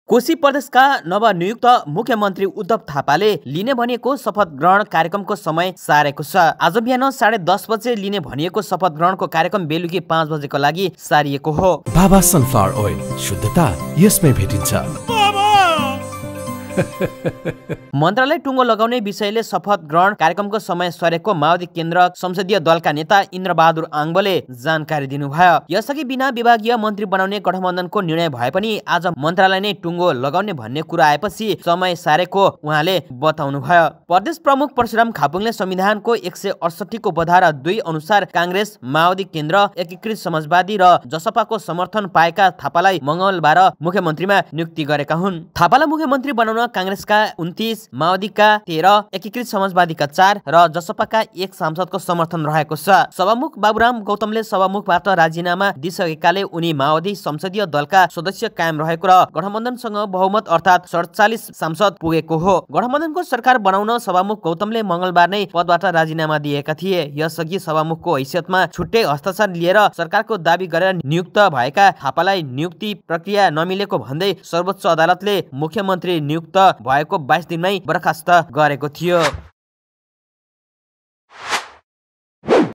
कोशी प्रदेशका नवनियुक्त मुख्यमन्त्री उद्धव थापाले लिने भनिएको शपथ ग्रहण कार्यक्रमको समय सारेको छ। आज बिहान 10:30 बजे लिने भनिएको शपथ ग्रहणको कार्यक्रम बेलुकी 5 बजेको लागि सारिएको हो। बाबा सनफ्लावर ओइल, शुद्धता यसमै भेटिन्छ। मन्त्रालय टुङ्गो लगाउने विषयले शपथ ग्रहण कार्यक्रमको समय सरेको माओवादी केन्द्र संसदीय दलका नेता इन्द्रबहादुर आङबले जानकारी दिनुभयो। यसअघि बिना विभागीय मन्त्री बनाउने गठबन्धनको निर्णय भए पनि आज मन्त्रालय नै टुङ्गो लगाउने भन्ने कुरा आएपछि समय सारेको उहाँले बताउनुभयो। प्रदेश प्रमुख परशुराम खापुङले संविधानको 168 को बधारा 2 अनुसार काङ्ग्रेस, माओवादी केन्द्र, एकीकृत समाजवादी र जसपाको समर्थन पाएका थापालाई मंगलबार मुख्यमन्त्रीमा नियुक्ति गरेका हुन्। थापालाई मुख्यमन्त्री बनाउन काङ्ग्रेसका 29, माओवादीका 13, एकीकृत समाजवादीका 4 र जसपाका 1 सांसदको समर्थन रहेको छ। सभामुख बाबुराम गौतमले सभामुखबाट राजीनामा दिइसकेकाले उनी माओवादी संसदीय दलका सदस्य कायम रहेको र गठबन्धनसँग बहुमत अर्थात् 47 सांसद पुगेको हो। गठबन्धनको सरकार बनाउन सभामुख गौतमले मंगलबार नै पदबाट राजीनामा दिएका थिए। यसअघि सभामुखको हैसियतमा छुट्टै हस्ताक्षर लिएर सरकारको दाबी गरेर नियुक्त भएका थापालाई नियुक्ति प्रक्रिया नमिलेको भन्दै सर्वोच्च अदालतले मुख्यमन्त्री नियुक्त भएको 22 दिनमै बर्खास्त गरेको थियो।